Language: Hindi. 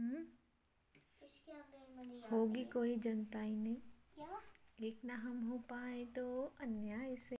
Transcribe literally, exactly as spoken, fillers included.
हम्म इसके आगे मुझे याद होगी नहीं है। कोई जनता ही नहीं। क्या? एक ना हम हो पाए तो अन्याय से